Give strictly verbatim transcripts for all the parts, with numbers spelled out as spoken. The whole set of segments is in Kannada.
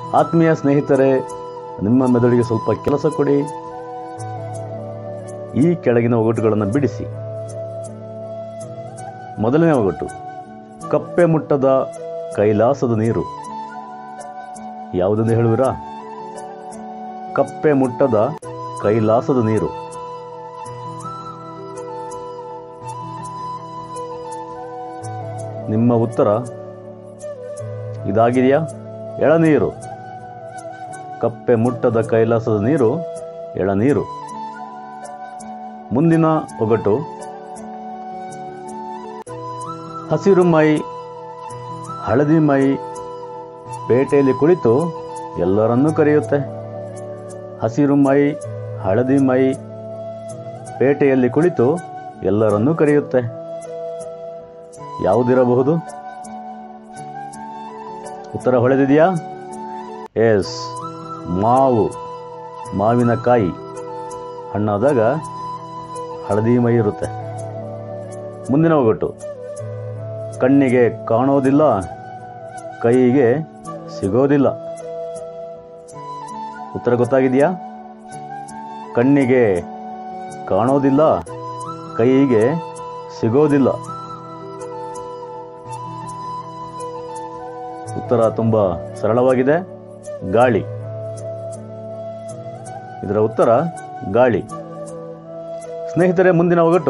ಆತ್ಮೀಯ ಸ್ನೇಹಿತರೆ, ನಿಮ್ಮ ಮೆದುಳಿಗೆ ಸ್ವಲ್ಪ ಕೆಲಸ ಕೊಡಿ. ಈ ಕೆಳಗಿನ ಒಗಟುಗಳನ್ನು ಬಿಡಿಸಿ. ಮೊದಲನೇ ಒಗಟು, ಕಪ್ಪೆ ಮುಟ್ಟದ ಕೈಲಾಸದ ನೀರು. ಯಾವುದೆಂದು ಹೇಳುವಿರಾ? ಕಪ್ಪೆ ಮುಟ್ಟದ ಕೈಲಾಸದ ನೀರು. ನಿಮ್ಮ ಉತ್ತರ ಇದಾಗಿದೆಯಾ? ಎಳನೀರು. ಕಪ್ಪೆ ಮುಟ್ಟದ ಕೈಲಾಸದ ನೀರು ಎಳನೀರು. ಮುಂದಿನ ಒಗಟು, ಹಸಿರು ಮೈ ಹಳದಿ ಮೈ ಪೇಟೆಯಲ್ಲಿ ಕುಳಿತು ಎಲ್ಲರನ್ನೂ ಕರೆಯುತ್ತೆ. ಹಸಿರು ಮೈ ಹಳದಿ ಮೈ ಪೇಟೆಯಲ್ಲಿ ಕುಳಿತು ಎಲ್ಲರನ್ನೂ ಕರೆಯುತ್ತೆ. ಯಾವುದಿರಬಹುದು? ಉತ್ತರ ಹೊಳೆದಿದೆಯಾ? ಎಸ್, ಮಾವು. ಮಾವಿನಕಾಯಿ ಹಣ್ಣಾದಾಗ ಹಳದಿ ಮೈ ಇರುತ್ತೆ. ಮುಂದಿನ ಒಗಟು, ಕಣ್ಣಿಗೆ ಕಾಣೋದಿಲ್ಲ, ಕೈಗೆ ಸಿಗೋದಿಲ್ಲ. ಉತ್ತರ ಗೊತ್ತಾಗಿದೆಯಾ? ಕಣ್ಣಿಗೆ ಕಾಣೋದಿಲ್ಲ, ಕೈಗೆ ಸಿಗೋದಿಲ್ಲ. ಉತ್ತರ ತುಂಬ ಸರಳವಾಗಿದೆ, ಗಾಳಿ. ಇದರ ಉತ್ತರ ಗಾಳಿ. ಸ್ನೇಹಿತರೆ, ಮುಂದಿನ ಒಗಟು,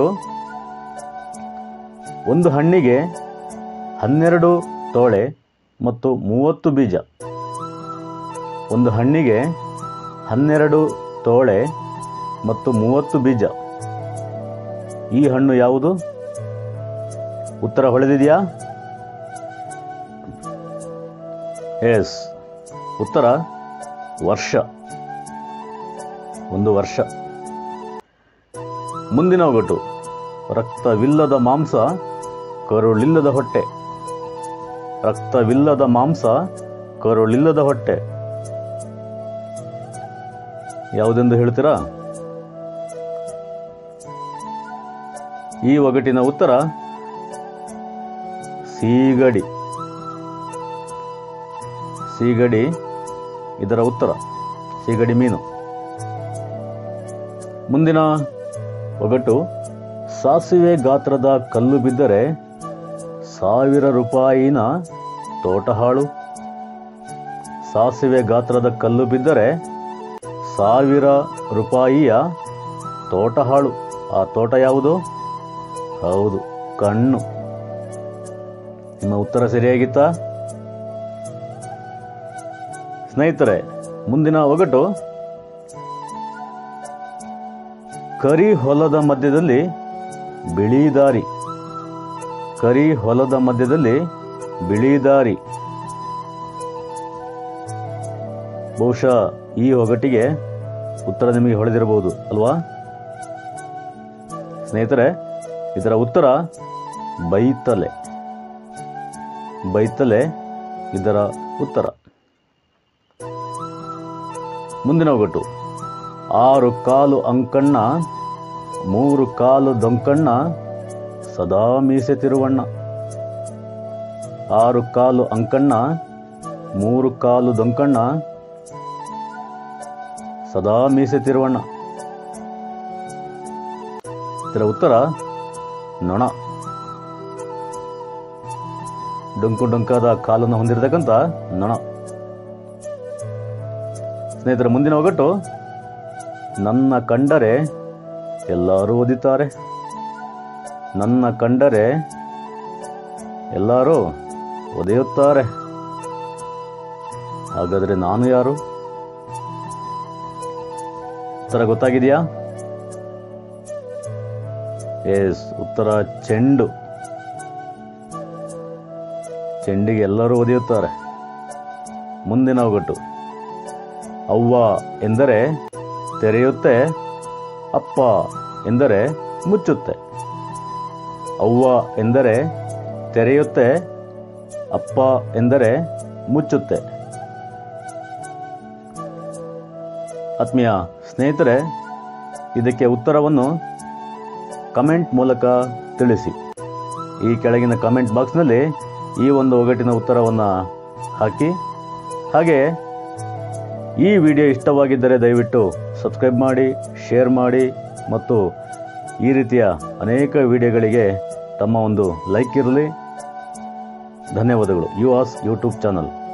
ಒಂದು ಹಣ್ಣಿಗೆ ಹನ್ನೆರಡು ತೋಳೆ ಮತ್ತು ಮೂವತ್ತು ಬೀಜ. ಒಂದು ಹಣ್ಣಿಗೆ ಹನ್ನೆರಡು ತೋಳೆ ಮತ್ತು ಮೂವತ್ತು ಬೀಜ. ಈ ಹಣ್ಣು ಯಾವುದು? ಉತ್ತರ ಹೊಳೆದಿದೆಯಾ? ಎಸ್, ಉತ್ತರ ವರ್ಷ. ಒಂದು ವರ್ಷ. ಮುಂದಿನ ಒಗಟು, ರಕ್ತವಿಲ್ಲದ ಮಾಂಸ ಕರುಳಿಲ್ಲದ ಹೊಟ್ಟೆ. ರಕ್ತವಿಲ್ಲದ ಮಾಂಸ ಕರುಳಿಲ್ಲದ ಹೊಟ್ಟೆ. ಯಾವುದೆಂದು ಹೇಳ್ತೀರಾ? ಈ ಒಗಟಿನ ಉತ್ತರ ಸೀಗಡಿ. ಸೀಗಡಿ ಇದರ ಉತ್ತರ, ಸೀಗಡಿ ಮೀನು. ಮುಂದಿನ ಒಗಟು, ಸಾಸಿವೆ ಗಾತ್ರದ ಕಲ್ಲು ಬಿದ್ದರೆ ಸಾವಿರ ರೂಪಾಯಿನ ತೋಟ ಹಾಳು. ಸಾಸಿವೆ ಗಾತ್ರದ ಕಲ್ಲು ಬಿದ್ದರೆ ಸಾವಿರ ರೂಪಾಯಿಯ ತೋಟ ಹಾಳು. ಆ ತೋಟ ಯಾವುದು? ಹೌದು, ಕಣ್ಣು. ನಿಮ್ಮ ಉತ್ತರ ಸರಿಯಾಗಿತ್ತಾ? ಸ್ನೇಹಿತರೆ, ಮುಂದಿನ ಒಗಟು, ಕರಿ ಹೊಲದ ಮಧ್ಯದಲ್ಲಿ ಬಿಳಿ ದಾರಿ. ಕರಿ ಹೊಲದ ಮಧ್ಯದಲ್ಲಿ ಬಿಳಿ ದಾರಿ. ಬಹುಶಃ ಈ ಒಗಟಿಗೆ ಉತ್ತರ ನಿಮಗೆ ಹೊಳೆದಿರಬಹುದು ಅಲ್ವಾ? ಸ್ನೇಹಿತರೆ, ಇದರ ಉತ್ತರ ಬೈತಲೆ. ಬೈತಲೆ ಇದರ ಉತ್ತರ. ಮುಂದಿನ ಒಗಟು, ಆರು ಕಾಲು ಅಂಕಣ್ಣ ಮೂರು ಕಾಲು ದೊಂಕಣ್ಣ ಸದಾ ಮೀಸೆ ತಿರುವಣ್ಣ. ಆರು ಕಾಲು ಅಂಕಣ್ಣ ಮೂರು ಕಾಲು ದೊಂಕಣ್ಣ ಸದಾ ಮೀಸೆ ತಿರುವಣ್ಣ. ಇದರ ಉತ್ತರ ನೊಣ. ಡೊಂಕು ಡೊಂಕಾದ ಕಾಲನ್ನು ಹೊಂದಿರತಕ್ಕಂಥ ನೊಣ. ಸ್ನೇಹಿತರ, ಮುಂದಿನ ಒಗಟು, ನನ್ನ ಕಂಡರೆ ಎಲ್ಲರೂ ಒದಿತಾರೆ. ನನ್ನ ಕಂಡರೆ ಎಲ್ಲರೂ ಒದೆಯುತ್ತಾರೆ. ಹಾಗಾದರೆ ನಾನು ಯಾರು? ಉತ್ತರ ಗೊತ್ತಾಗಿದೆಯಾ? ಎಸ್, ಉತ್ತರ ಚೆಂಡು. ಚೆಂಡಿಗೆ ಎಲ್ಲರೂ ಒದೆಯುತ್ತಾರೆ. ಮುಂದಿನ ಒಗಟು, ಅವ್ವ ಎಂದರೆ ತೆರೆಯುತ್ತೆ, ಅಪ್ಪ ಎಂದರೆ ಮುಚ್ಚುತ್ತೆ. ಅವ್ವ ಎಂದರೆ ತೆರೆಯುತ್ತೆ, ಅಪ್ಪ ಎಂದರೆ ಮುಚ್ಚುತ್ತೆ. ಆತ್ಮೀಯ ಸ್ನೇಹಿತರೆ, ಇದಕ್ಕೆ ಉತ್ತರವನ್ನು ಕಮೆಂಟ್ ಮೂಲಕ ತಿಳಿಸಿ. ಈ ಕೆಳಗಿನ ಕಮೆಂಟ್ ಬಾಕ್ಸ್ನಲ್ಲಿ ಈ ಒಂದು ಒಗಟಿನ ಉತ್ತರವನ್ನು ಹಾಕಿ. ಹಾಗೆ ಈ ವಿಡಿಯೋ ಇಷ್ಟವಾಗಿದ್ದರೆ ದಯವಿಟ್ಟು ಸಬ್ಸ್ಕ್ರೈಬ್ ಮಾಡಿ, ಶೇರ್ ಮಾಡಿ ಮತ್ತು ಈ ರೀತಿಯ ಅನೇಕ ವಿಡಿಯೋಗಳಿಗೆ ತಮ್ಮ ಒಂದು ಲೈಕ್ ಇರಲಿ. ಧನ್ಯವಾದಗಳು. ಯು ಆಸ್ ಯೂಟ್ಯೂಬ್ ಚಾನಲ್.